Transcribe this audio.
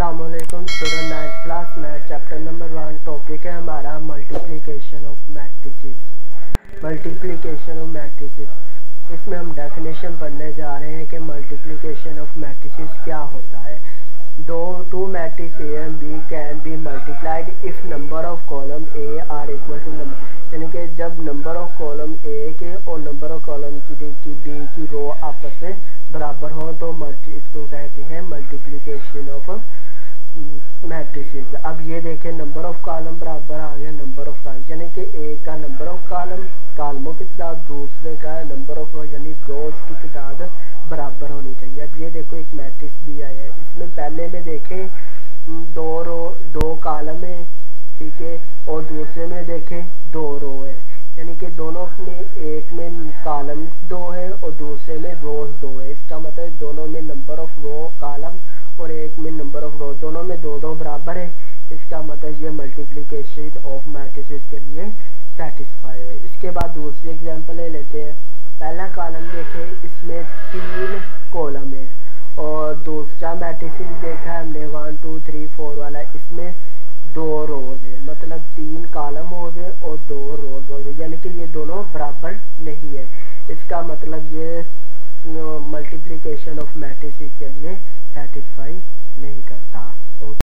अस्सलामुअलैकुम student, 9th class math chapter number 1 topic है हमारा multiplication of matrices. Multiplication of matrices, इसमें हम डेफिनेशन पढ़ने जा रहे हैं कि मल्टीप्लिकेशन ऑफ मैट्रिसेस क्या होता है। Two matrix A and B can be multiplied if number of column A are equal to number, यानी कि जब नंबर ऑफ कॉलम ए के और नंबर ऑफ कॉलम की बी की रो आपस में बराबर हो तो इसको कहते हैं मल्टीप्लिकेशन ऑफ मैट्रिसेस। अब ये देखें, नंबर ऑफ कॉलम बराबर आ गया नंबर ऑफ कॉलम, यानी कि एक का नंबर ऑफ कॉलमों की तादाद, दूसरे का नंबर ऑफ रो यानी रोज की तादाद बराबर होनी चाहिए। अब ये देखो एक मैट्रिक्स भी आया है, इसमें पहले में देखें दो कॉलम है, ठीक है, और दूसरे में देखें 2 रो है, यानी कि दोनों में एक में कॉलम 2 है और दूसरे में रोज 2 है। इसका मतलब दोनों में नंबर ऑफ रो कॉलम और एक में नंबर ऑफ रो, दोनों में 2 बराबर है। इसका मतलब ये मल्टीप्लिकेशन ऑफ मैट्रिसेस के लिए सेटिस्फाई है। इसके बाद दूसरी एग्जांपल ले लेते हैं। पहला कॉलम देखें, इसमें 3 कॉलम है और दूसरा मैट्रिसेस देखा है हमने 1 2 3 4 वाला, इसमें 2 रोज है, मतलब 3 कॉलम हो गए और 2 रोज हो गए, यानी कि ये दोनों बराबर नहीं है। इसका मतलब ये मल्टीप्लिकेशन ऑफ मैट्रिसेस के लिए सेटिस्फाई नहीं करता।